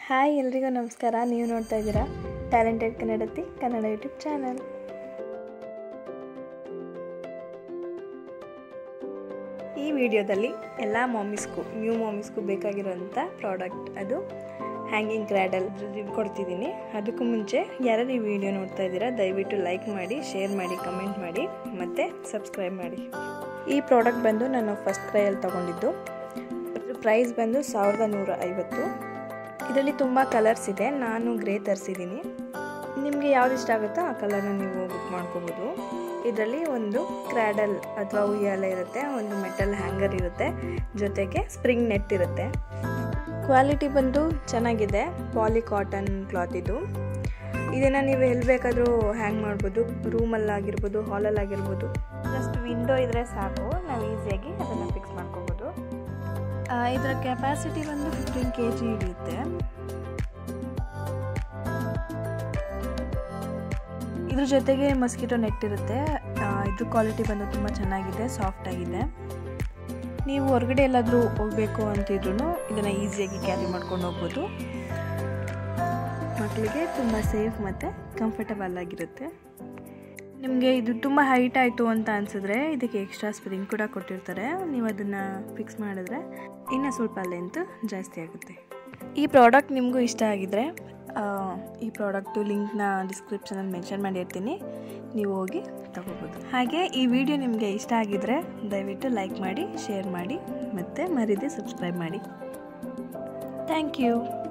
Hi ಎಲ್ರಿಗೂ ನಮಸ್ಕಾರ. ನೀವು ನೋಡ್ತಾ ಇದ್ದೀರಾ talented Kannadati Kannada YouTube channel. ಈ ವಿಡಿಯೋದಲ್ಲಿ ಎಲ್ಲ ನ್ಯೂ ಮಾಮಿಸ್ಗೂ ಬೇಕಾಗಿರೋಂಥ ಪ್ರಾಡಕ್ಟ್ ಅದು ಹ್ಯಾಂಗಿಂಗ್ ಕ್ರ್ಯಾಡಲ್ ಕೊಡ್ತಿದ್ದೀನಿ. ಅದಕ್ಕೂ ಮುಂಚೆ ಯಾರು ಈ ವಿಡಿಯೋ ನೋಡ್ತಾ ಇದ್ದೀರಾ ದಯವಿಟ್ಟು ಲೈಕ್ ಮಾಡಿ, ಶೇರ್ ಮಾಡಿ, ಕಮೆಂಟ್ ಮಾಡಿ ಮತ್ತು ಸಬ್ಸ್ಕ್ರೈಬ್ ಮಾಡಿ. ಈ ಪ್ರಾಡಕ್ಟ್ ಬಂದು ನಾನು FIRSTCRYಯಲ್ಲಿ ತೊಗೊಂಡಿದ್ದು. ಪ್ರೈಸ್ ಬಂದು 1150. ಇದರಲ್ಲಿ ತುಂಬ ಕಲರ್ಸ್ ಇದೆ. ನಾನು ಗ್ರೇ ತರಿಸಿದ್ದೀನಿ. ನಿಮಗೆ ಯಾವ್ದು ಇಷ್ಟ ಆಗುತ್ತೋ ಆ ಕಲರ್ನ ನೀವು ಬುಕ್ ಮಾಡ್ಕೋಬೋದು. ಇದರಲ್ಲಿ ಒಂದು ಕ್ರ್ಯಾಡಲ್ ಅಥವಾ ಉಯ್ಯಾಲೆ ಇರುತ್ತೆ, ಒಂದು ಮೆಟಲ್ ಹ್ಯಾಂಗರ್ ಇರುತ್ತೆ, ಜೊತೆಗೆ ಸ್ಪ್ರಿಂಗ್ ನೆಟ್ ಇರುತ್ತೆ. ಕ್ವಾಲಿಟಿ ಬಂದು ಚೆನ್ನಾಗಿದೆ. ಪಾಲಿ ಕಾಟನ್ ಕ್ಲಾತ್ ಇದು. ಇದನ್ನು ನೀವು ಎಲ್ಲಿ ಬೇಕಾದರೂ ಹ್ಯಾಂಗ್ ಮಾಡ್ಬೋದು, ರೂಮಲ್ಲಾಗಿರ್ಬೋದು, ಹಾಲಲ್ಲಾಗಿರ್ಬೋದು. ಜಸ್ಟ್ ವಿಂಡೋ ಇದ್ದರೆ ಸಾಕು, ನಾವು ಈಸಿಯಾಗಿ ಅದನ್ನು ಫಿಕ್ಸ್ ಮಾಡ್ಕೋಬೋದು. ಇದರ ಕೆಪಾಸಿಟಿ ಬಂದು 15 kg ಹಿಡಿಯುತ್ತೆ. ಇದ್ರ ಜೊತೆಗೆ ಮಸ್ಕಿಟೋ ನೆಟ್ ಇರುತ್ತೆ. ಇದ್ರ ಕ್ವಾಲಿಟಿ ಬಂದು ತುಂಬ ಚೆನ್ನಾಗಿದೆ, ಸಾಫ್ಟ್ ಆಗಿದೆ. ನೀವು ಹೊರಗಡೆ ಎಲ್ಲಾದರೂ ಹೋಗಬೇಕು ಅಂತಿದ್ರು ಇದನ್ನು ಈಸಿಯಾಗಿ ಕ್ಯಾರಿ ಮಾಡ್ಕೊಂಡು ಹೋಗ್ಬೋದು. ಮಕ್ಕಳಿಗೆ ತುಂಬ ಸೇಫ್ ಮತ್ತು ಕಂಫರ್ಟಬಲ್ ಆಗಿರುತ್ತೆ. ನಿಮಗೆ ಇದು ತುಂಬ ಹೈಟ್ ಆಯಿತು ಅಂತ ಅನಿಸಿದ್ರೆ ಇದಕ್ಕೆ ಎಕ್ಸ್ಟ್ರಾ ಸ್ಪ್ರಿಂಗ್ ಕೂಡ ಕೊಟ್ಟಿರ್ತಾರೆ. ನೀವು ಅದನ್ನು ಫಿಕ್ಸ್ ಮಾಡಿದ್ರೆ ಇನ್ನೂ ಸ್ವಲ್ಪ ಲೆಂತ್ ಜಾಸ್ತಿ ಆಗುತ್ತೆ. ಈ ಪ್ರಾಡಕ್ಟ್ ನಿಮಗೂ ಇಷ್ಟ ಆಗಿದ್ರೆ ಈ ಪ್ರಾಡಕ್ಟು ಲಿಂಕ್ನ ಡಿಸ್ಕ್ರಿಪ್ಷನಲ್ಲಿ ಮೆನ್ಷನ್ ಮಾಡಿರ್ತೀನಿ, ನೀವು ಹೋಗಿ ತಗೋಬೋದು. ಹಾಗೆ ಈ ವಿಡಿಯೋ ನಿಮಗೆ ಇಷ್ಟ ಆಗಿದ್ರೆ ದಯವಿಟ್ಟು ಲೈಕ್ ಮಾಡಿ, ಶೇರ್ ಮಾಡಿ ಮತ್ತು ಮರೀದೆ ಸಬ್ಸ್ಕ್ರೈಬ್ ಮಾಡಿ. Thank you.